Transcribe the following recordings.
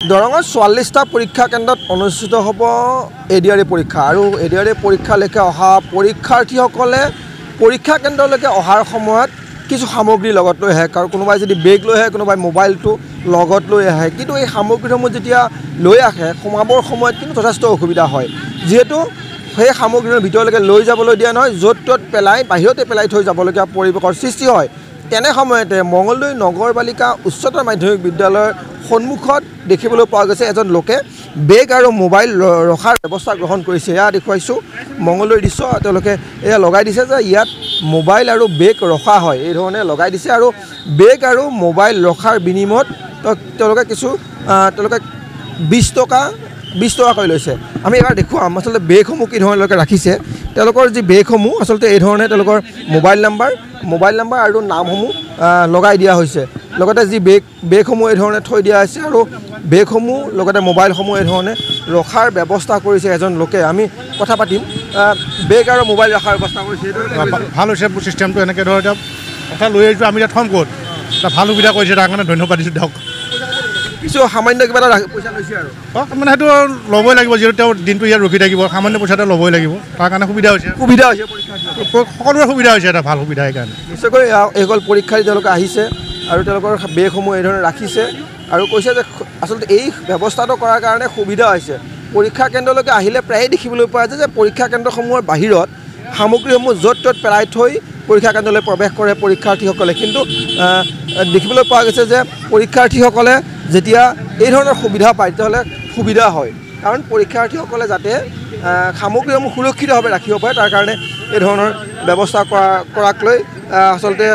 দৰঙৰ 44টা পৰীক্ষা কেন্দ্ৰত অনুষ্ঠিত হ'ব ADRE পৰীক্ষা আৰু ADRE পৰীক্ষালৈকে অহা পৰীক্ষাৰ্থীসকলে পৰীক্ষা কেন্দ্ৰলৈকে অহাৰ সময়ত কিছু সামগ্ৰী লগত লৈ আহে কাৰণ কোনোবাই যদি বেগ লৈ আহে কোনোবাই মোবাইলটো লগত লৈ আহে কিন্তু এই সামগ্ৰীসমূহ যেতিয়া লৈ আহে সোমাবৰ সময়ত কিন্তু যথেষ্ট অসুবিধা হয় যিহেতু সেই সামগ্ৰীৰ ভিতৰলৈকে লৈ যাবলৈ দিয়া নহয় য'ত ত'ত পেলাই বাহিৰতে পেলাই থৈ যাবলগীয়া পৰিৱেশৰ সৃষ্টি হয় তেনে সময়তে মঙলদৈ নগৰ বালিকা উচ্চতৰ মাধ্যমিক বিদ্যালয়ৰ সন্মুখত দেখিবলৈ পোৱা গৈছে এজন লোকে বেগ আৰু মোবাইল ৰখাৰ ব্যৱস্থা গ্ৰহণ কৰিছে এয়া দেখুৱাইছোঁ মঙলদৈৰ দৃশ্য তেওঁলোকে এয়া লগাই দিছে যে ইয়াত মোবাইল আৰু বেগ ৰখা হয় এই ধৰণে লগাই দিছে আৰু বেগ আৰু মোবাইল ৰখাৰ বিনিময়ত তেওঁলোকে কিছু তেওঁলোকে 20 টকাকৈ লৈছে আমি এবাৰ দেখুৱাম আচলতে বেগসমূহ কি ধৰণে ৰাখিছে তেওঁলোকৰ যি বেগসমূহ আচলতে এই ধৰণে তেওঁলোকৰ মোবাইল নাম্বাৰ আৰু নামসমূহ লগাই দিয়া হৈছে লগতে যি বেগসমূহ এই ধৰণে থৈ দিয়া হৈছে আৰু বেগসমূহ লগতে মোবাইলসমূহ এই ধৰণে ৰখাৰ ব্যৱস্থা কৰিছে এজন লোকে আমি কথা পাতিম বেগ আৰু মোবাইল ৰখাৰ ব্যৱস্থা কৰিছে ভাল হৈছে চিষ্টেমটো এনেকৈ ধৰ এটা লৈ আহিছোঁ আমি এতিয়া থ'ম ক'ত এটা ভাল সুবিধা কৰিছে তাৰ কাৰণে ধন্যবাদ দিছোঁ তেওঁক কিছু সামান্য কিবা এটা পইচা লৈছে আৰু মানে সেইটো ল'বই লাগিব যিহেতু তেওঁ দিনটো ইয়াত ৰখি থাকিব সামান্য পইচা এটা ল'বই লাগিব তাৰ কাৰণে সুবিধা হৈছে সকলোৰে সুবিধা হৈছে এটা ভাল সুবিধা সেইকাৰণে নিশ্চয়কৈ এইসকল পৰীক্ষাৰ্থী তেওঁলোকে আহিছে আৰু তেওঁলোকৰ বেগসমূহ এই ধৰণে ৰাখিছে আৰু কৈছে যে আচলতে এই ব্যৱস্থাটো কৰাৰ কাৰণে সুবিধা হৈছে পৰীক্ষা কেন্দ্ৰলৈকে আহিলে প্ৰায়ে দেখিবলৈ পোৱা যায় যে পৰীক্ষা কেন্দ্ৰসমূহৰ বাহিৰত সামগ্ৰীসমূহ য'ত ত'ত পেলাই থৈ পৰীক্ষা কেন্দ্ৰলৈ প্ৰৱেশ কৰে পৰীক্ষাৰ্থীসকলে কিন্তু দেখিবলৈ পোৱা গৈছে যে পৰীক্ষাৰ্থীসকলে যেতিয়া এই ধৰণৰ সুবিধা পায় তেতিয়াহ'লে সুবিধা হয় কাৰণ পৰীক্ষাৰ্থীসকলে যাতে সামগ্ৰীসমূহ সুৰক্ষিতভাৱে ৰাখিব পাৰে তাৰ কাৰণে এই ধৰণৰ ব্যৱস্থা কৰাক লৈ আচলতে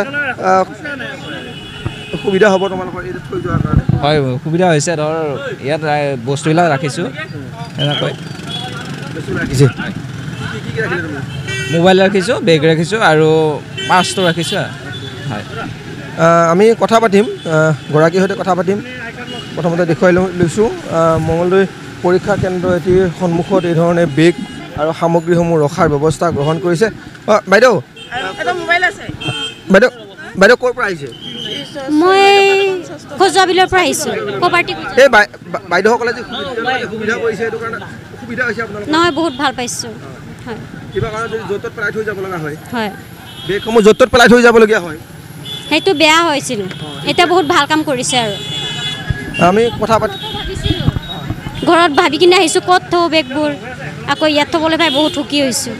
সুবিধা হ'ব তোমালোকৰ এই থৈ যোৱাৰ কাৰণে হয় সুবিধা হৈছে ধৰ ইয়াত বস্তুবিলাক ৰাখিছোঁ এনেকৈ মোবাইল ৰাখিছোঁ বেগ ৰাখিছোঁ আৰু পাৰ্চটো ৰাখিছোঁ হয় আমি কথা পাতিম গৰাকীৰ সৈতে কথা পাতিম প্ৰথমতে দেখুৱাই লৈছোঁ মঙলদৈ পৰীক্ষা কেন্দ্ৰ এটিৰ সন্মুখত এই ধৰণে বেগ আৰু সামগ্ৰীসমূহ ৰখাৰ ব্যৱস্থা গ্ৰহণ কৰিছে বাইদেউ বাইদেউ ক'ৰ পৰা আহিছে মই খোজাবিলৰ পৰা আহিছোঁ এই বাইদেউসকলে যে সুবিধা কৰিছে সেইটো কাৰণে সুবিধা হৈছে আপোনালোকৰ নহয় বহুত ভাল পাইছোঁ হয় কিবা কাৰণে যদি য'ত ত'ত পেলাই থৈ যাব লগা হয় হয় বেগসমূহ য'ত ত'ত পেলাই থৈ যাবলগীয়া হয় সেইটো বেয়া হৈছিল এতিয়া বহুত ভাল কাম কৰিছে আৰু আমি কথা পাতি ঘৰত ভাবি কিনে আহিছোঁ ক'ত থওঁ বেগবোৰ আকৌ ইয়াত থ'বলৈ পাই বহুত সুখী হৈছোঁ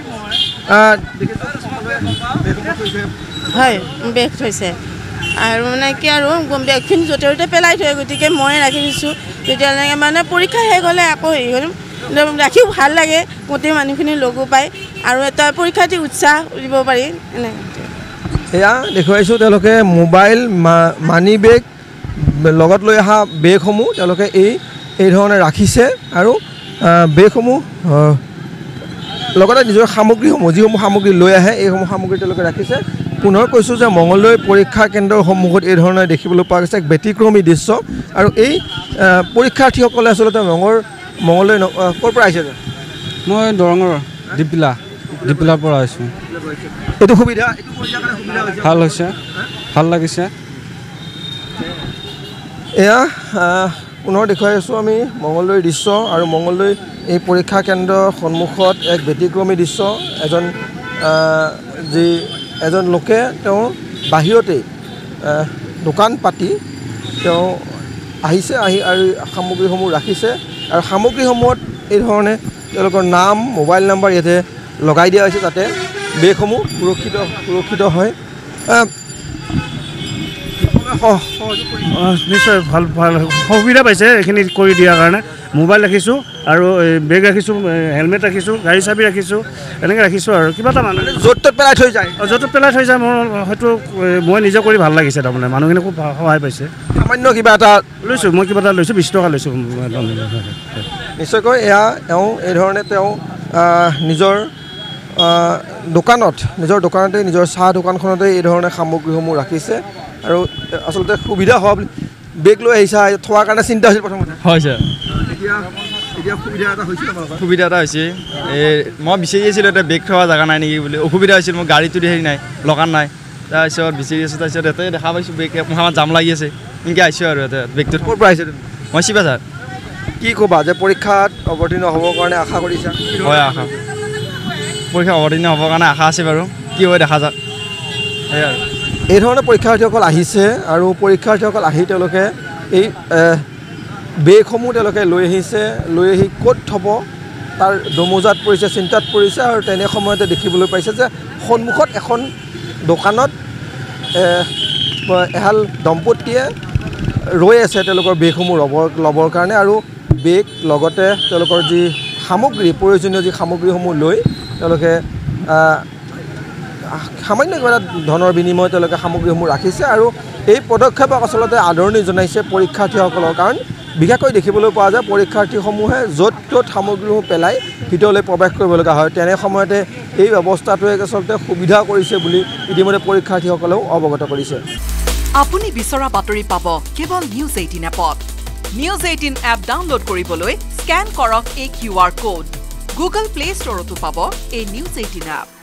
হয় বেগ থৈছে আৰু মানে কি আৰু বেগখিনি য'তে ত'তে পেলাই থয় গতিকে মই ৰাখি দিছোঁ তেতিয়ালৈকে মানে পৰীক্ষা শেষ হ'লে আকৌ হেৰি কৰিম ৰাখিও ভাল লাগে গোটেই মানুহখিনি লগো পায় আৰু এটা পৰীক্ষাৰ্থী উৎসাহ দিব পাৰি এনেকৈ এয়া দেখুৱাইছোঁ তেওঁলোকে মোবাইল মানি বেগ লগত লৈ অহা বেগসমূহ তেওঁলোকে এই ধৰণে ৰাখিছে আৰু বেগসমূহ লগতে নিজৰ সামগ্ৰীসমূহ যিসমূহ সামগ্ৰী লৈ আহে এইসমূহ সামগ্ৰী তেওঁলোকে ৰাখিছে পুনৰ কৈছোঁ যে মঙলদৈ পৰীক্ষা কেন্দ্ৰৰ সন্মুখত এই ধৰণে দেখিবলৈ পোৱা গৈছে এক ব্যতিক্ৰমী দৃশ্য আৰু এই পৰীক্ষাৰ্থীসকলে আচলতে মঙলদৈ ক'ৰ পৰা আহিছে মই দৰঙৰ দীপিলাৰ পৰা আহিছোঁ এইটো সুবিধা ভাল হৈছে ভাল লাগিছে এয়া পুনৰ দেখুৱাই আছোঁ আমি মঙলদৈৰ দৃশ্য আৰু মঙলদৈ এই পৰীক্ষা কেন্দ্ৰৰ সন্মুখত এক ব্যতিক্ৰমী দৃশ্য এজন লোকে তেওঁ বাহিৰতেই দোকান পাতি তেওঁ আহিছে আৰু সামগ্ৰীসমূহ ৰাখিছে আৰু সামগ্ৰীসমূহত এই ধৰণে তেওঁলোকৰ নাম মোবাইল নাম্বাৰ ইয়াতে লগাই দিয়া হৈছে যাতে বেগসমূহ সুৰক্ষিত হয় নিশ্চয় ভাল ভাল সুবিধা পাইছে এইখিনি কৰি দিয়াৰ কাৰণে মোবাইল ৰাখিছোঁ আৰু বেগ ৰাখিছোঁ হেলমেট ৰাখিছোঁ গাড়ী চাবি ৰাখিছোঁ এনেকৈ ৰাখিছোঁ আৰু কিবা এটা মানুহ য'ত ত'ত পেলাই থৈ যায় মোৰ হয়তো মই নিজে কৰি ভাল লাগিছে তাৰমানে মানুহখিনি খুব সহায় পাইছে সামান্য কিবা এটা মই কিবা এটা লৈছোঁ 20 টকা লৈছোঁ নিশ্চয়কৈ এয়া এই ধৰণে নিজৰ দোকানতে নিজৰ চাহ দোকানখনতে এই ধৰণে সামগ্ৰীসমূহ ৰাখিছে আৰু আচলতে সুবিধা হোৱা বুলি বেগ লৈ আহিছা থোৱাৰ কাৰণে চিন্তা হৈছিল প্ৰথমতে হৈছে এতিয়া সুবিধা এটা হৈছে মই বিচাৰি আছিলোঁ এতিয়া বেগ থোৱা জেগা নাই নেকি বুলি অসুবিধা হৈছিল মোৰ গাড়ীটো হেৰি নাই লগান নাই তাৰপিছত বিচাৰি আছোঁ তাৰপিছত ইয়াতে দেখা পাইছোঁ বেগ আমাৰ জাম লাগি আছে এনেকৈ আহিছোঁ আৰু ইয়াতে বেগটোত ক'ৰ পৰা আহিছে মই শিৱা ছাৰ কি ক'বা যে পৰীক্ষাত অৱতীৰ্ণ হ'বৰ কাৰণে আশা কৰিছা হয় আশা পৰীক্ষা অৱতীৰ্ণ হ'বৰ কাৰণে আশা আছে বাৰু কি হয় দেখা যাওক সেয়াই আৰু এই ধৰণে পৰীক্ষাৰ্থীসকল আহিছে আৰু পৰীক্ষাৰ্থীসকল আহি তেওঁলোকে এই বেগসমূহ তেওঁলোকে লৈ আহিছে লৈ আহি ক'ত থ'ব তাৰ দমোজাত পৰিছে চিন্তাত পৰিছে আৰু তেনে সময়তে দেখিবলৈ পাইছে যে সন্মুখত এখন দোকানত এহাল দম্পতীয়ে ৰৈ আছে তেওঁলোকৰ বেগসমূহ ল'বৰ কাৰণে আৰু বেগ লগতে তেওঁলোকৰ যি সামগ্ৰী প্ৰয়োজনীয় যি সামগ্ৰীসমূহ লৈ তেওঁলোকে সামান্য কিবা এটা ধনৰ বিনিময়ত তেওঁলোকে সামগ্ৰীসমূহ ৰাখিছে আৰু এই পদক্ষেপক আচলতে আদৰণি জনাইছে পৰীক্ষাৰ্থীসকলৰ কাৰণ বিশেষকৈ দেখিবলৈ পোৱা যায় পৰীক্ষাৰ্থীসমূহে য'ত ত'ত সামগ্ৰীসমূহ পেলাই ভিতৰলৈ প্ৰৱেশ কৰিবলগা হয় তেনে সময়তে এই ব্যৱস্থাটোৱে আচলতে সুবিধা কৰিছে বুলি ইতিমধ্যে পৰীক্ষাৰ্থীসকলেও অৱগত কৰিছে আপুনি বিচৰা বাতৰি পাব কেৱল নিউজ 18 এপত নিউজ 18 এপ ডাউনলোড কৰিবলৈ স্ক্যান কৰক এই QR কোড গুগল প্লে ষ্টৰতো পাব এই নিউজ 18 এপ